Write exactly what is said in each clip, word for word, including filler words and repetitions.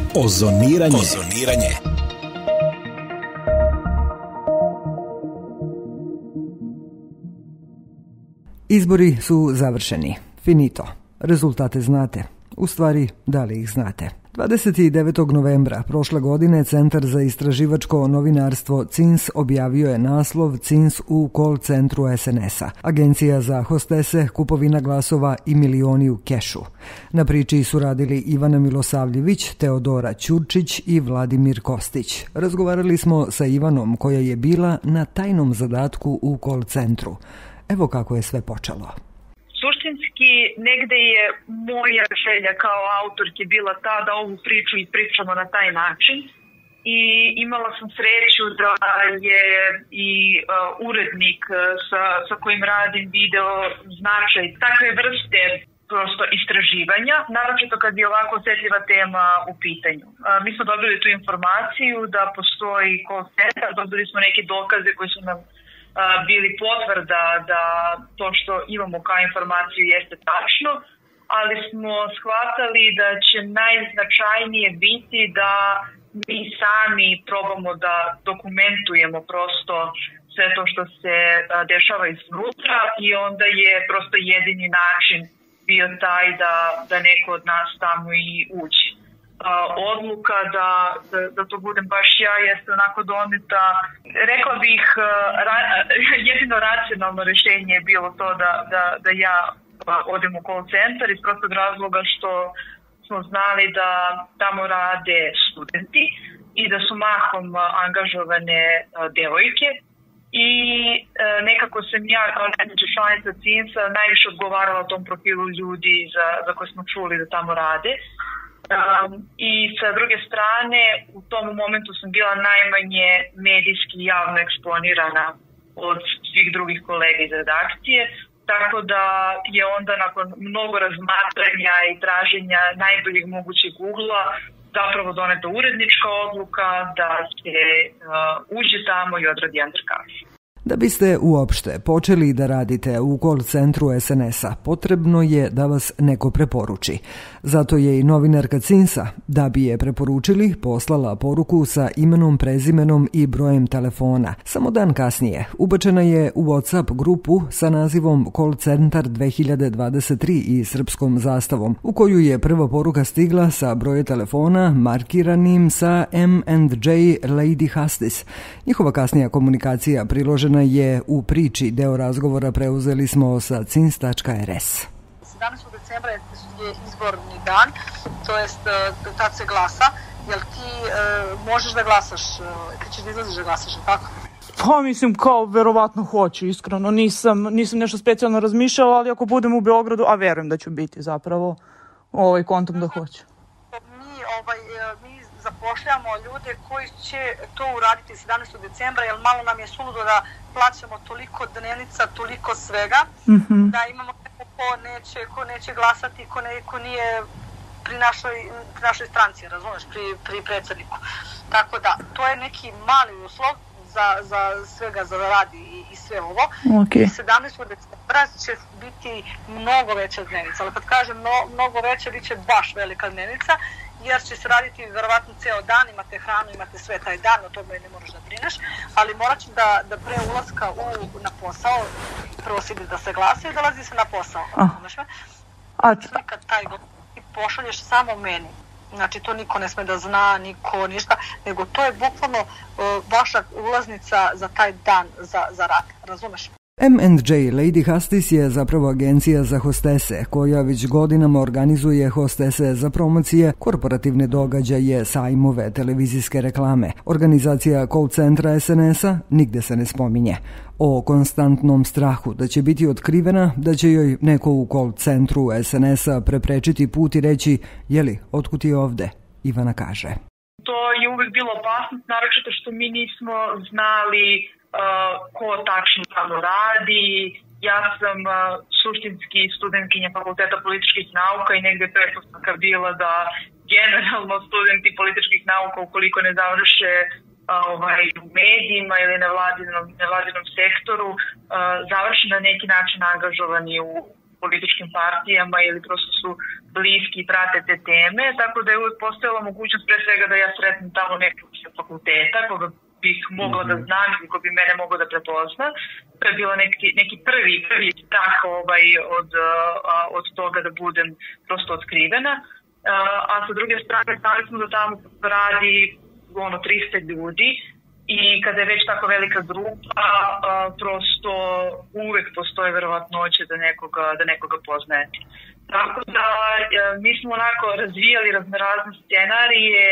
Ozoniranje. Ozoniranje. Izbori su završeni. Finito. Rezultate znate. U stvari, da li ih znate? dvadeset devetog novembra prošle godine Centar za istraživačko novinarstvo C I N S objavio je naslov C I N S u call centru S N S-a. Agencija za hostese, kupovina glasova i milioni u kešu. Na priči su radili Ivana Milosavljević, Teodora Ćurčić i Vladimir Kostić. Razgovarali smo sa Ivanom koja je bila na tajnom zadatku u call centru. Evo kako je sve počelo. Suštinski, negde je moja želja kao autorke bila ta da ovu priču ispričamo na taj način i imala sam sreću da je i uh, urednik sa, sa kojim radim video značaj takve vrste prosto istraživanja, naročito kad je ovako osjetljiva tema u pitanju. Uh, mi smo dobili tu informaciju da postoji call center, dobili smo neke dokaze koji su nam bili potvrda da to što imamo kao informaciju jeste tačno, ali smo shvatali da će najznačajnije biti da mi sami probamo da dokumentujemo prosto sve to što se dešava iznutra i onda je prosto jedini način bio taj da, da neko od nas tamo i uđe. Odluka da, da, da to budem baš ja jeste onako doneta. Rekla bih, ra, jedino racionalno rješenje je bilo to da, da, da ja odem u call centar iz prostog razloga što smo znali da tamo rade studenti i da su mahom angažovane devojke i nekako sam ja kao najveća članica C I N S-a najviše odgovarala tom profilu ljudi za, za koje smo čuli da tamo rade. Um, I sa druge strane, u tom momentu sam bila najmanje medijski javno eksponirana od svih drugih kolega iz redakcije, tako da je onda nakon mnogo razmatranja i traženja najboljeg mogućeg ugla zapravo doneta urednička odluka da se uh, uđe tamo i odradi undercover. Da biste uopšte počeli da radite u call centru S N S-a, potrebno je da vas neko preporuči. Zato je i novinarka C I N S-a, da bi je preporučili, poslala poruku sa imenom, prezimenom i brojem telefona. Samo dan kasnije ubačena je u WhatsApp grupu sa nazivom Call Centar dve hiljade dvadeset tri i srpskom zastavom, u koju je prva poruka stigla sa broje telefona markiranim sa M and J Lady Hustis. Njihova kasnija komunikacija priložena je u priči, deo razgovora preuzeli smo sa cins tačka er es. sedamnaestog decembra je izborni dan, to jest tad se glasa. Jel ti e, možeš da glasaš, ti ćeš da izlaziš da glasaš, tako? Pa mislim kao verovatno hoću, iskreno. Nisam, nisam nešto specijalno razmišljala, ali ako budem u Beogradu, a verujem da ću biti zapravo, ovaj kontom da hoću. Mi, ovaj, mi zapošljamo ljude koji će to uraditi sedamnaestog decembra, jer malo nam je suludo da plaćamo toliko dnevnica, toliko svega, mm-hmm. da imamo neko ko neće, ko neće glasati, ko, ne, ko nije pri našoj, pri našoj stranci, razumeš, pri, pri predsjedniku. Tako da, to je neki mali uslov za, za svega, za radi i, i sve ovo. Okay. I sedamnaestog decembra će biti mnogo veća dnevnica, ali kad kažem no, mnogo veća, bit će baš velika dnevnica, jer će se raditi verovatno ceo dan, imate hranu, imate sve taj dan, o tome ne moraš da brineš, ali morat ću da, da pre ulaska u, na posao, prvo se ide da se glasa i dolazi se na posao. Znaš me? A kad taj ti pošalješ samo meni, znači to niko ne sme da zna, niko ništa, nego to je bukvalno uh, vaša ulaznica za taj dan za, za rad, razumeš? M and J Lady Hustis je zapravo agencija za hostese, koja već godinama organizuje hostese za promocije, korporativne događaje, sajmove, televizijske reklame. Organizacija call centra S N S-a nigde se ne spominje. O konstantnom strahu da će biti otkrivena, da će joj neko u call centru S N S-a preprečiti put i reći, jeli, otkud je ovde? Ivana kaže. To je uvijek bilo opasnost, naročito što mi nismo znali Uh, ko tačno tamo radi. Ja sam uh, suštinski studentkinja Fakulteta političkih nauka i negde pretpostavka bila da generalno studenti političkih nauka ukoliko ne završe uh, ovaj, u medijima ili na vladinom, na vladinom sektoru uh, završe na neki način angažovani u političkim partijama ili prosto su bliski i prate te teme, tako da je uvijek postojala mogućnost pre svega da ja sretnem tamo nekog fakulteta koga bih mogla da znam ili ko bi mene mogla da prepozna. To je bilo neki, neki prvi, prvi strah ovaj, od, od toga da budem prosto otkrivena. A sa druge strane, znali smo da tamo radi ono trista ljudi i kada je već tako velika grupa, prosto uvek postoje verovatnoće da nekoga, da nekoga poznajete. Tako da mi smo onako razvijali raznorazne scenarije,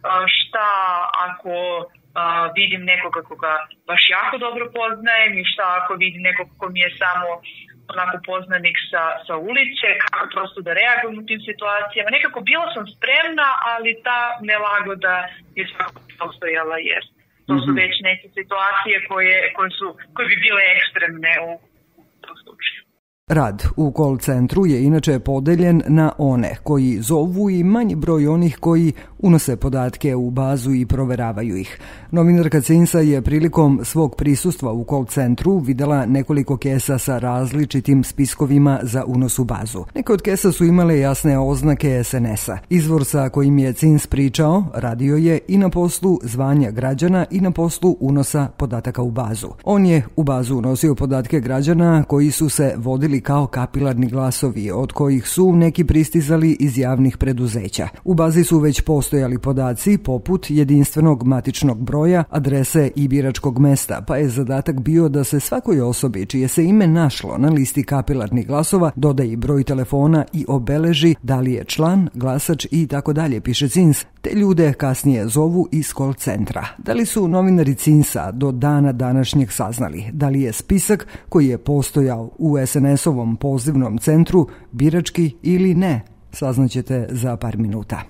šta ako Uh, vidim nekoga koga baš jako dobro poznajem i šta ako vidim nekog ko mi je samo onako poznanik sa, sa ulice, kako prosto da reagujem u tim situacijama. Nekako bila sam spremna, ali ta nelagoda je svakako postojala jer to su već neke situacije koje, koje, su, koje bi bile ekstremne u, u tom slučaju. Rad u call centru je inače podeljen na one koji zovu i manji broj onih koji unose podatke u bazu i proveravaju ih. Novinarka Cinsa je prilikom svog prisustva u call centru videla nekoliko kesa sa različitim spiskovima za unos u bazu. Neke od kesa su imale jasne oznake es en es a. Izvor sa kojim je Cins pričao radio je i na poslu zvanja građana i na poslu unosa podataka u bazu. On je u bazu unosio podatke građana koji su se vodili kao kapilarni glasovi, od kojih su neki pristizali iz javnih preduzeća. U bazi su već postojali podaci poput jedinstvenog matičnog broja, adrese i biračkog mesta, pa je zadatak bio da se svakoj osobi čije se ime našlo na listi kapilarnih glasova doda i broj telefona i obeleži da li je član, glasač i tako dalje, piše Cins. Te ljude kasnije zovu iz call centra. Da li su novinari Cinsa do dana današnjeg saznali da li je spisak koji je postojao u es en es-ovom pozivnom centru birački ili ne? Saznaćete za par minuta.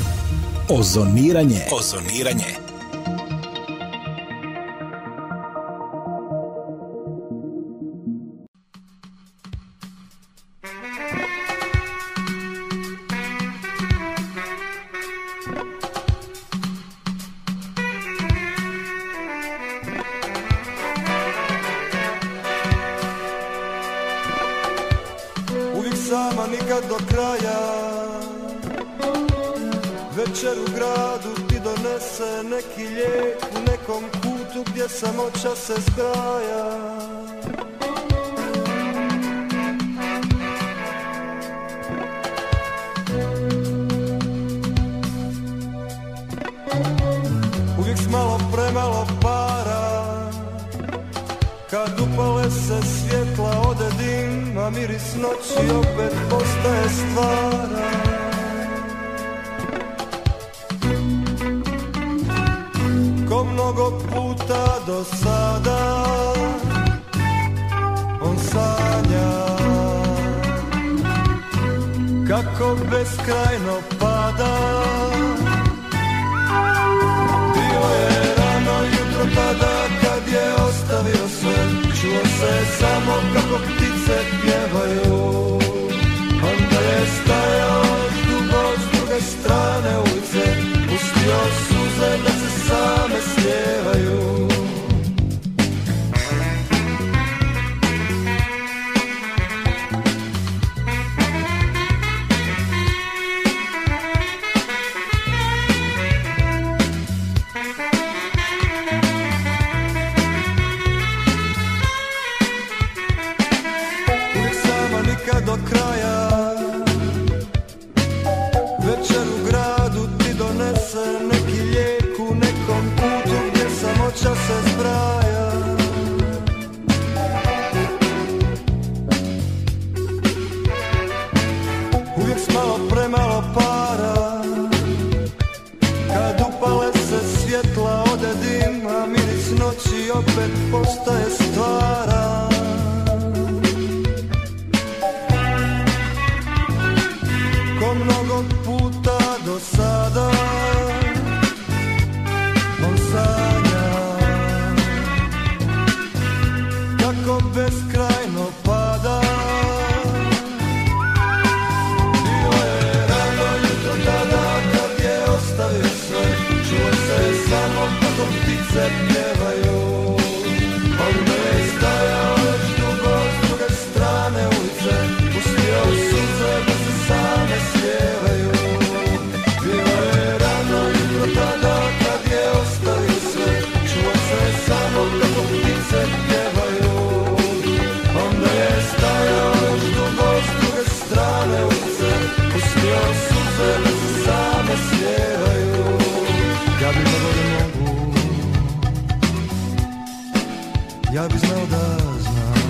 Ozoniranje. Ozoniranje. Sama nikad do kraja, večer u gradu ti donese neki lijek u nekom kutu gdje samoća se zbraja. Uvijek s malo premalo para, kad upale se svjetla ode dim, a miris noći opet postaje stvara. Ko mnogo puta do sada on sanja kako beskrajno pada. Bilo je rano jutro tada kad je ostavio sve, čuo se samo kako ptice pjevaju. Onda je stajao dugo s druge strane ulice, pustio suze da se same slijevaju. Do kraja, večer u gradu ti donese neki lijek u nekom kutu gdje samoća se zbraja. Uvijek s malo premalo para, kad upale se svjetla ode dim, a miris noći opet postaje stvara. Ko mnogo puta do sada on sanja kako beskrajno pada. Bilo je rano jutro tada kad je ostavio sve, čuo se samo kako ptice pjevaju. Onda je stajao već dugo s druge strane ulice, suze da se same slijevaju. Ja bi mogao da mogu, ja bi znao da znam,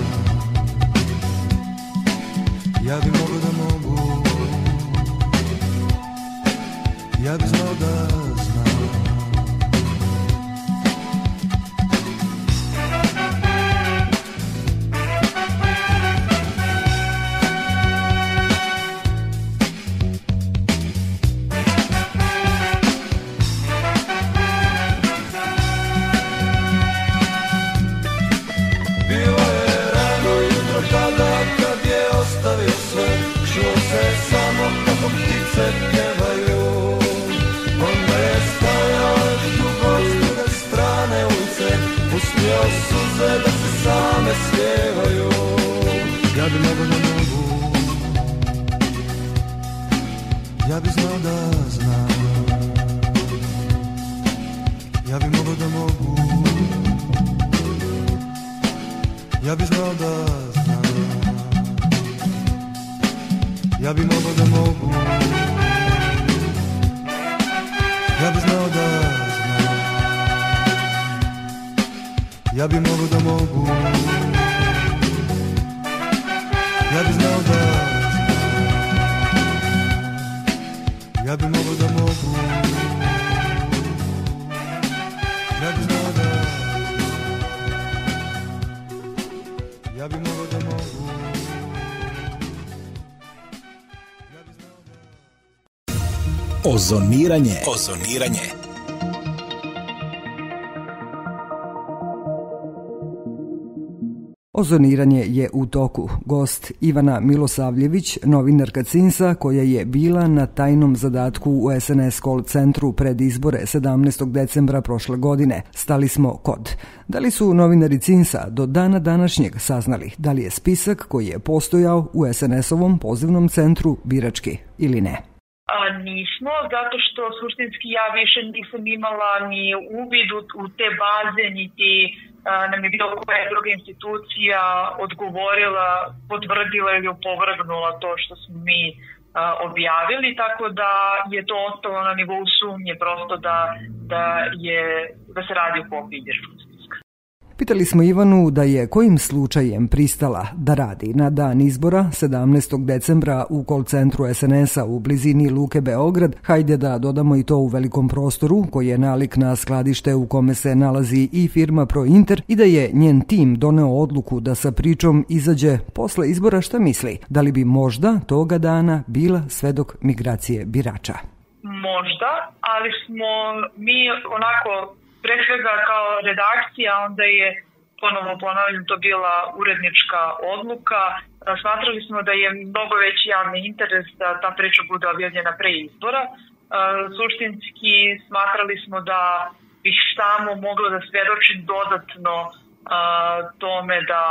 ja bi mogao da mogu, ja bi znao da znam. Suze da se same slijevaju. Ja bi mogao da mogu, ja bi znao da znam, ja bi mogao da mogu, ja bi znao da znam, ja bi mogao da mogu, ja bi znao da znam, ja bi mogao da mogu, ja bi znao da znam, ja bi mogao da mogu, ja bi znao da znam, ja bi mogao da mogu, ja bi znao da... Ozoniranje. Ozoniranje. Ozoniranje je u toku. Gost Ivana Milosavljević, novinarka Cinsa koja je bila na tajnom zadatku u es en es Call centru pred izbore sedamnaestog decembra prošle godine. Stali smo kod. Da li su novinari Cinsa do dana današnjeg saznali da li je spisak koji je postojao u es en es-ovom pozivnom centru birački ili ne? A, nismo, zato što suštinski ja više nisam imala ni uvid u te baze, niti a, nam je bilo koja druga institucija odgovorila, potvrdila ili opovrgnula to što smo mi a, objavili, tako da je to ostalo na nivou sumnje prosto da, da, je, da se radi o kopiji biračkog spiska. Pitali smo Ivanu da je kojim slučajem pristala da radi na dan izbora sedamnaestog decembra u call centru es en es-a u blizini Luke Beograd. Hajde da dodamo i to u velikom prostoru koji je nalik na skladište u kome se nalazi i firma ProInter i da je njen tim doneo odluku da sa pričom izađe posle izbora. Šta misli? Da li bi možda toga dana bila svedok migracije birača? Možda, ali smo mi onako... Pre svega kao redakcija, onda je, ponovno ponavljam, to bila urednička odluka. Smatrali smo da je mnogo veći javni interes da ta priča bude objavljena pre izbora. Suštinski smatrali smo da bih samo mogla da svedočim dodatno tome da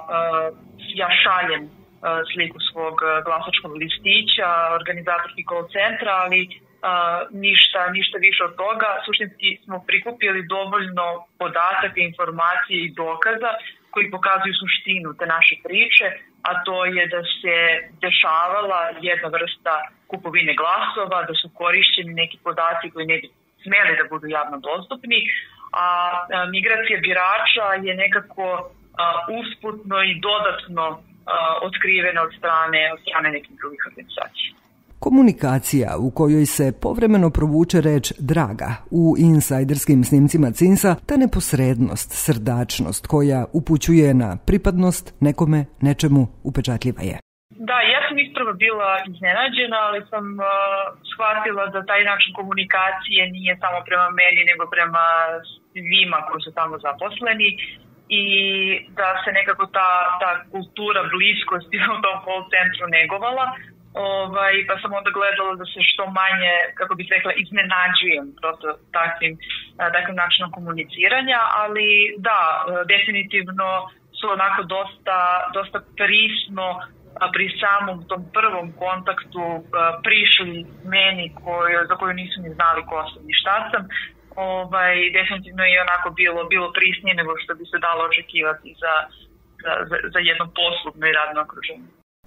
ja šaljem sliku svog glasačkog listića, organizatorki call centra, ali Uh, ništa, ništa više od toga. Suštinski smo prikupili dovoljno podataka, informacije i dokaza koji pokazuju suštinu te naše priče, a to je da se dešavala jedna vrsta kupovine glasova, da su korišćeni neki podaci koji ne bi smeli da budu javno dostupni, a, a migracija birača je nekako a, usputno i dodatno a, otkrivena od strane, od strane nekih drugih organizacija. Komunikacija u kojoj se povremeno provuče reč draga u insajderskim snimcima Cinsa, ta neposrednost, srdačnost koja upućuje na pripadnost nekome, nečemu upečatljiva je. Da, ja sam ispravo bila iznenađena, ali sam uh, shvatila da taj način komunikacije nije samo prema meni, nego prema svima koji su tamo zaposleni i da se nekako ta, ta kultura bliskosti u tom call centru negovala. Ovaj, pa sam onda gledala da se što manje, kako bih rekla, iznenađujem prosto takvim, takvim načinom komuniciranja, ali da, definitivno su onako dosta, dosta prisno pri samom tom prvom kontaktu prišli meni koju, za koju nisu ni znali ko sam ni šta sam. Ovaj, definitivno je onako bilo, bilo prisnije nego što bi se dalo očekivati za, za, za jedno poslovno i radno okruženje.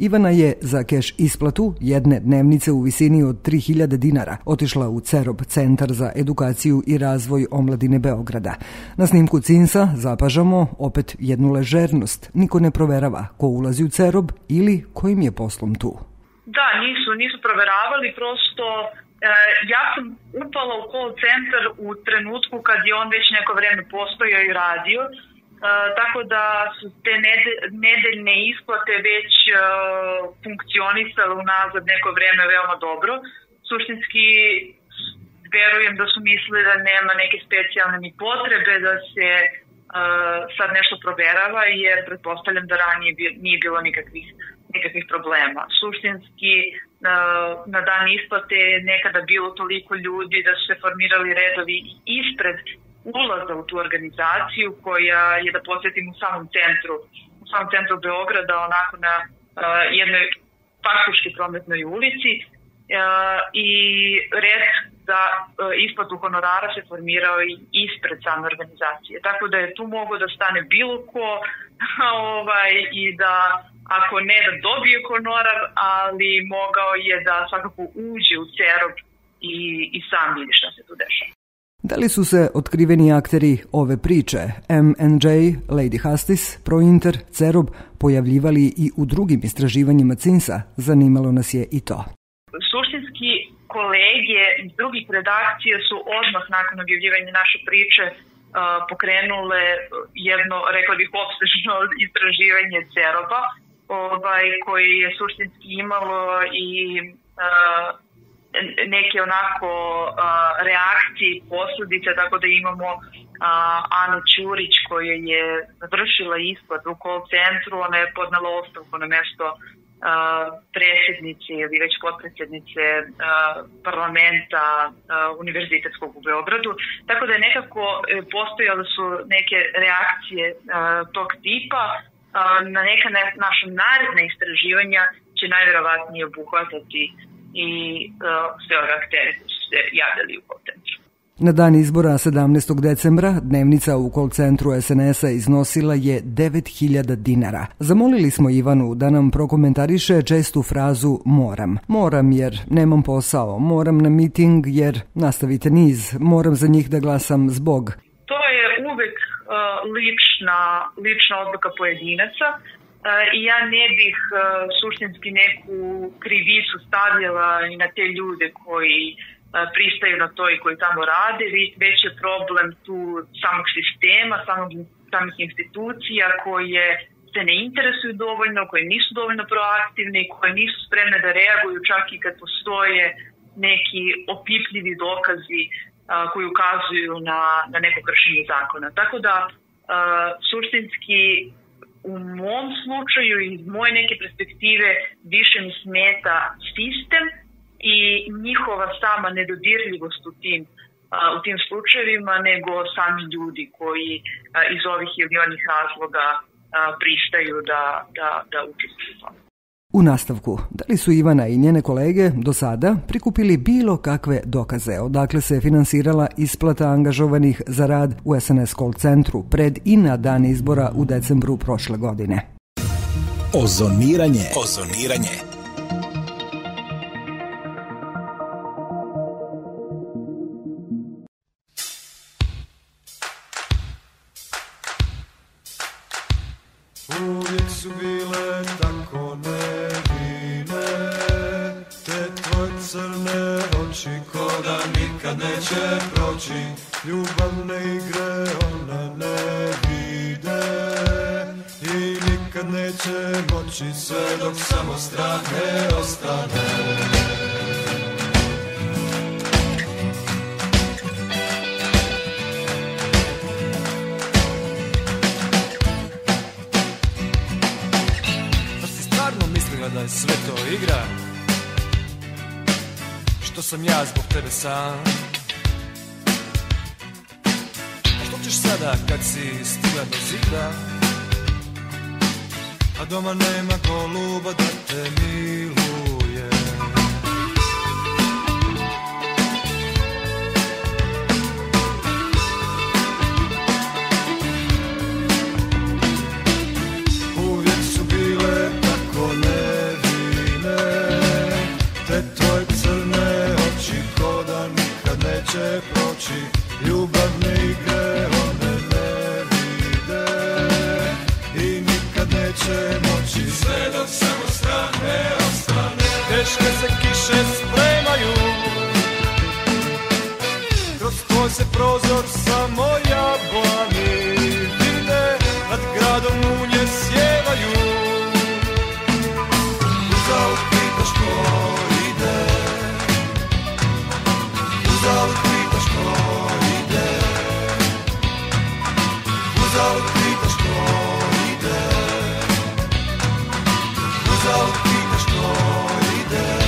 Ivana je za keš isplatu jedne dnevnice u visini od tri hiljade dinara otišla u CEROB, Centar za edukaciju i razvoj omladine Beograda. Na snimku Cinsa zapažamo opet jednu ležernost. Niko ne proverava ko ulazi u CEROB ili kojim je poslom tu. Da, nisu, nisu proveravali, prosto e, ja sam upala u call centar u trenutku kad je on već neko vreme postojao i radio, e, tako da su te nede, nedeljne isplate već e, funkcionisale unazad neko vreme veoma dobro. Suštinski verujem da su mislili da nema neke specijalne ni potrebe da se e, sad nešto proverava, jer pretpostavljam da ranije nije bilo nikakvih nikakvih problema. Suštinski na dan isplate je nekada bilo toliko ljudi da su se formirali redovi ispred ulaza u tu organizaciju koja je, da podsjetim, u samom centru, u samom centru Beograda, onako na jednoj faktički prometnoj ulici, i red za isplatu honorara se formirao i ispred same organizacije. Tako da je tu mogo da stane bilo ko ovaj, i da ako ne da dobije honorar, ali mogao je da svakako uđe u CEROB i, i sam vidi šta se tu dešava. Da li su se otkriveni akteri ove priče, M and J, Lady Hastis, Prointer, CEROB, pojavljivali i u drugim istraživanjima Cinsa? Zanimalo nas je i to. Suštinski kolege iz drugih redakcija su odmah nakon objavljivanja naše priče uh, pokrenule jedno, rekla bih, opsežno istraživanje CEROB-a, ovaj, koji je suštinski imalo i uh, neke onako uh, reakcije i posledice, tako da imamo uh, Anu Ćurić koja je vršila isplatu u call centru. Ona je podnela ostavku na mesto uh, predsjednice ili već potpredsjednice uh, parlamenta uh, univerzitetskog u Beogradu. Tako da je nekako uh, postojale su neke reakcije uh, tog tipa. Na neka naša naredna istraživanja će najvjerovatnije obuhvatati i uh, sve ove aktere koji su se javljali u call centru. Na dan izbora sedamnaestog decembra dnevnica u call centru S N S-a iznosila je devet hiljada dinara. Zamolili smo Ivanu da nam prokomentariše čestu frazu moram. Moram jer nemam posao, moram na miting jer nastavite niz, moram za njih da glasam zbog. To je uvek uh, lična, lična odluka pojedinaca uh, i ja ne bih uh, suštinski neku krivicu stavljala i na te ljude koji uh, pristaju na to i koji tamo rade, već je problem tu samog sistema, samog, samih institucija koje se ne interesuju dovoljno, koje nisu dovoljno proaktivne i koje nisu spremne da reaguju čak i kad postoje neki opipljivi dokazi koji ukazuju na, na neko kršenje zakona. Tako da, uh, suštinski, u mom slučaju i iz moje neke perspektive više mi smeta sistem i njihova sama nedodirljivost u tim, uh, u tim slučajevima, nego sami ljudi koji uh, iz ovih ili onih razloga uh, pristaju da, da, da učestvuju u tome. U nastavku, da li su Ivana i njene kolege do sada prikupili bilo kakve dokaze odakle se finansirala isplata angažovanih za rad u S N S call centru pred i na dan izbora u decembru prošle godine? Ozoniranje. Ozoniranje. Uvijek su bile tako nevine, te tvoje crne oči ko da nikad neće proći. Ljubavne igre one ne vide i nikad neće moći sve dok samo strah ne ostane. Da je sve to igra, što sam ja zbog tebe sam. A što ćeš sada kad si stigla do zida, a doma nema goluba da te miluje? Uvijek su bile tako ne se prozor samo jablani vide, nad gradom munje sjevaju. Uzalud pitaš ko ide, uzalud pitaš ko ide, uzalud pitaš ko ide, uzalud pitaš ko ide.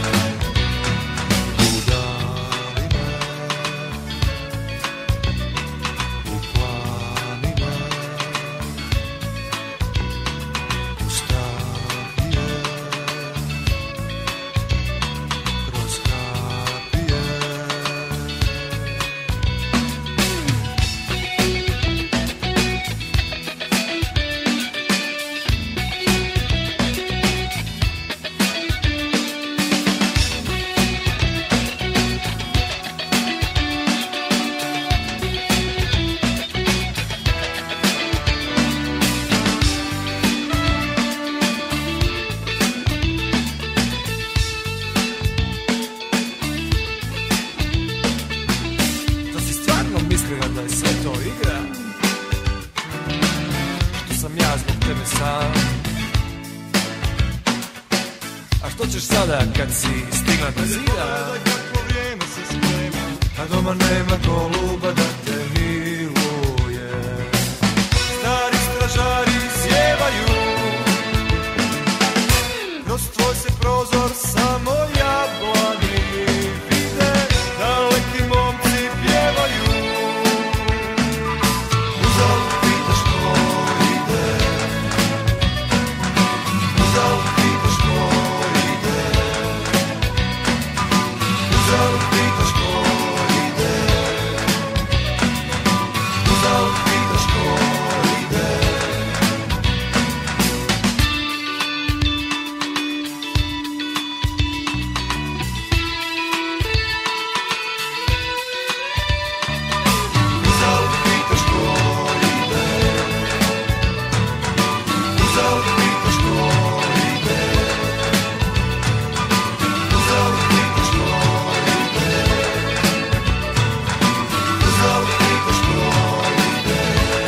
Kad si stigla do zida, kako vrijeme se sprema, a doma nema goluba da te miluje. Stari stražari sjevaju, kroz tvoj se prozor samo jablani vide, daleki momci pjevaju. Uzalud pitaš ko ide, uzalud pitaš ko ide, uzalud pitaš ko ide, uzalud pitaš ko ide. Uzalud pitaš ko ide, uzalud pitaš ko ide, uzalud pitaš ko ide, uzalud pitaš ko ide.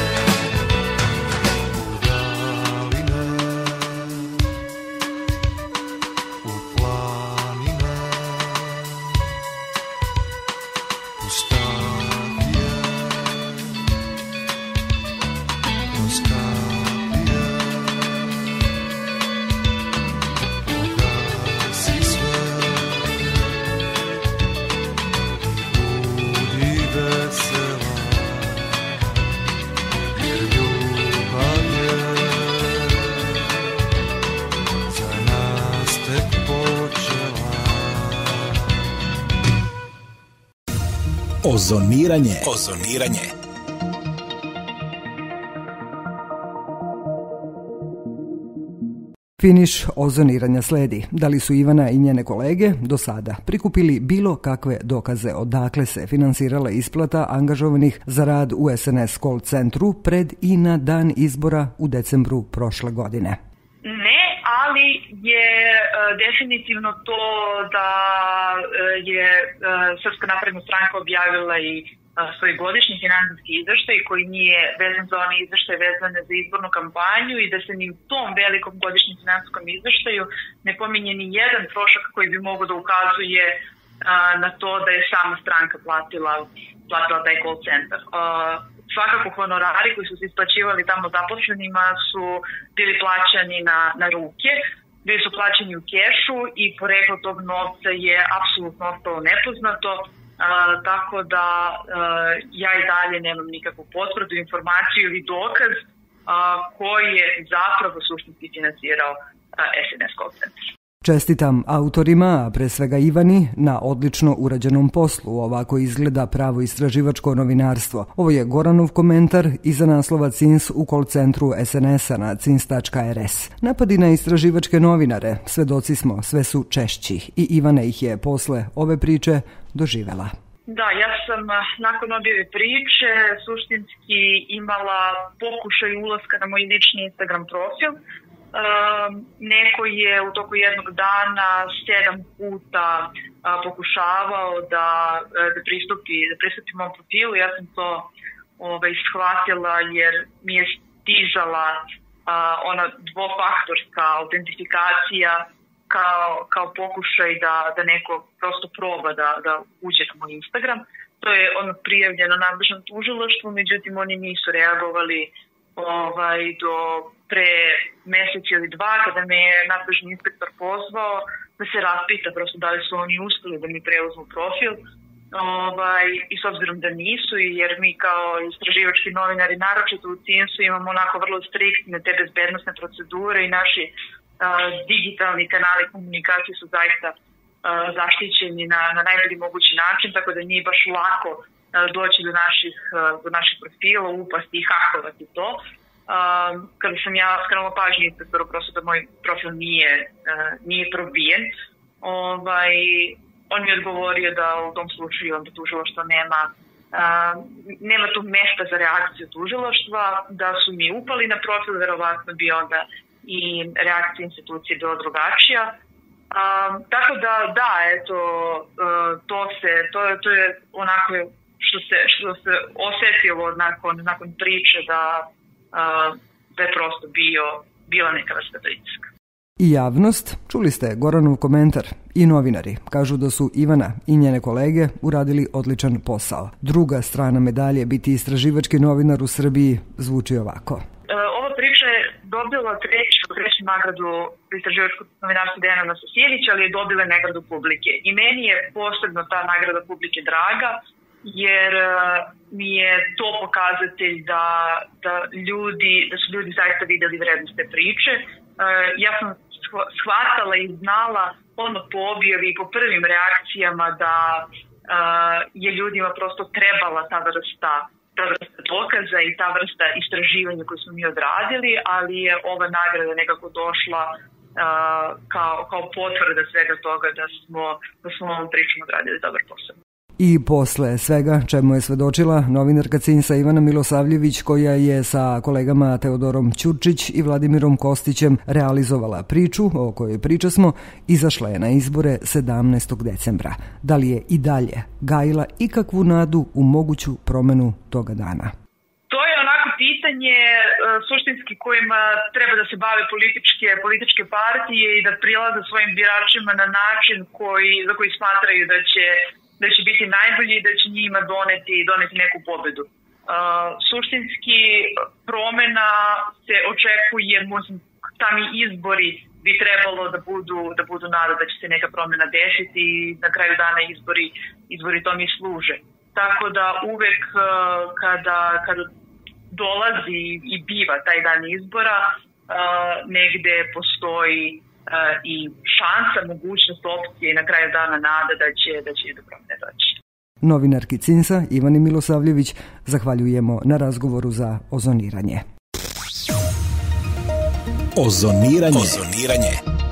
U daline, u planine, pustakije, kroz kapije, pogasi sve i budi vesela, jer ljubav je za nas tek počela. Ozoniranje. Ozoniranje. Finiš ozoniranja sledi. Da li su Ivana i njene kolege do sada prikupili bilo kakve dokaze odakle se finansirala isplata angažovanih za rad u es en es call centru pred i na dan izbora u decembru prošle godine? Ne, ali je e, definitivno to da e, je e, Srpska napredna stranka objavila i e, svoj godišnji finansijski izveštaj koji nije vezan za one izveštaje vezane za izbornu kampanju i da se ni u tom velikom godišnjem finansijskom izveštaju ne pominje ni jedan trošak koji bi mogao da ukazuje e, na to da je sama stranka platila, platila taj call centar. E, Svakako honorari koji su se isplaćivali tamo zaposlenima su bili plaćani na, na ruke, bili su plaćeni u kešu i poreklo tog novca je apsolutno ostalo nepoznato, a, tako da a, ja i dalje nemam nikakvu potvrdu, informaciju ili dokaz a, koji je zapravo suštinski finansirao a, es en es call centar. Čestitam autorima, a pre svega Ivani, na odlično urađenom poslu. Ovako izgleda pravo istraživačko novinarstvo. Ovo je Goranov komentar iza naslova C I N S u call centru es en es-a na cins tačka er es. Napadi na istraživačke novinare, svedoci smo, sve su češći i Ivana ih je posle ove priče doživela. Da, ja sam nakon objave priče suštinski imala pokušaj ulaska na moj lični Instagram profil, neko je u toku jednog dana sedam puta pokušavao da, da, pristupi, da pristupi mom profilu. Ja sam to ovaj, shvatila jer mi je stizala uh, ona dvofaktorska autentifikacija kao, kao pokušaj da, da neko prosto proba da, da uđe na moj Instagram. To je ono prijavljeno nadležnom tužilaštvu, međutim oni nisu reagovali ovaj, do pre mesec ili dva kada me je nadležni inspektor pozvao da se raspita prosto da li su oni uspeli da mi preuzmu profil. Ovaj, i s obzirom da nisu, jer mi kao istraživački novinari naročito u C I N S-u imamo onako vrlo striktne te bezbednosne procedure i naši a, digitalni kanali komunikacije su zaista a, zaštićeni na, na najbolji mogući način, tako da nije baš lako a, doći do naših, a, do naših profila, upasti i hakovati to. A, kada sam ja skrenula pažnju inspektoru prosto da moj profil nije, a, nije probijen, ovaj, on mi je odgovorio da u tom slučaju onda tužilaštvo nema, uh, nema tu mesta za reakciju tužilaštva, da su mi upali na profil, verovatno bi onda i reakcija institucije bila drugačija. Uh, tako da, da, eto, uh, to se, to, to je onako što se, što se osetilo nakon, nakon priče da, uh, da je prosto bio, bila neka vrsta pritiska. I javnost, čuli ste Goranov komentar, i novinari kažu da su Ivana i njene kolege uradili odličan posao. Druga strana medalje biti istraživački novinar u Srbiji zvuči ovako. Ova priča je dobila treću, treću nagradu istraživačkog novinarstva Dejana Sosijevića, ali je dobila nagradu publike. I meni je posebno ta nagrada publike draga, jer mi je to pokazatelj da, da, ljudi, da su ljudi zaista videli vrednost te priče. Ja sam shvatala i znala ono po objavi i po prvim reakcijama da uh, je ljudima prosto trebala ta vrsta, ta vrsta dokaza i ta vrsta istraživanja koju smo mi odradili, ali je ova nagrada nekako došla uh, kao, kao potvrda svega toga da smo, da smo ovom pričom odradili dobar posao. I posle svega čemu je svedočila novinarka C I N S-a Ivana Milosavljević, koja je sa kolegama Teodorom Ćurčić i Vladimirom Kostićem realizovala priču o kojoj pričasmo, izašla je na izbore sedamnaestog decembra. Da li je i dalje gajila ikakvu nadu u moguću promenu toga dana? To je onako pitanje suštinski kojima treba da se bave političke, političke partije i da prilaze svojim biračima na način koji, za koji smatraju da će da će biti najbolji i da će njima doneti, doneti neku pobedu. Uh, suštinski promena se očekuje, sami izbori bi trebalo da budu, da budu nada da će se neka promena desiti i na kraju dana izbori, izbori to mi služe. Tako da uvek uh, kada, kada dolazi i biva taj dan izbora, uh, negde postoji Uh, i šansa, mogućnost, opcije i na kraju dana nada da će, da će do promene doći. Novinarki C I N S-a Ivani Milosavljević zahvaljujemo na razgovoru za ozoniranje. Ozoniranje. Ozoniranje.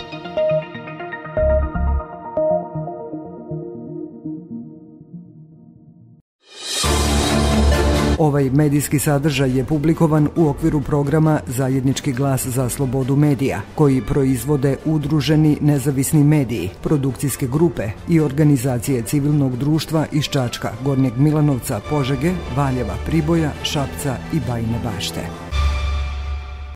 Ovaj medijski sadržaj je publikovan u okviru programa Zajednički glas za slobodu medija, koji proizvode udruženi nezavisni mediji, produkcijske grupe i organizacije civilnog društva iz Čačka, Gornjeg Milanovca, Požege, Valjeva, Priboja, Šapca i Bajine Bašte.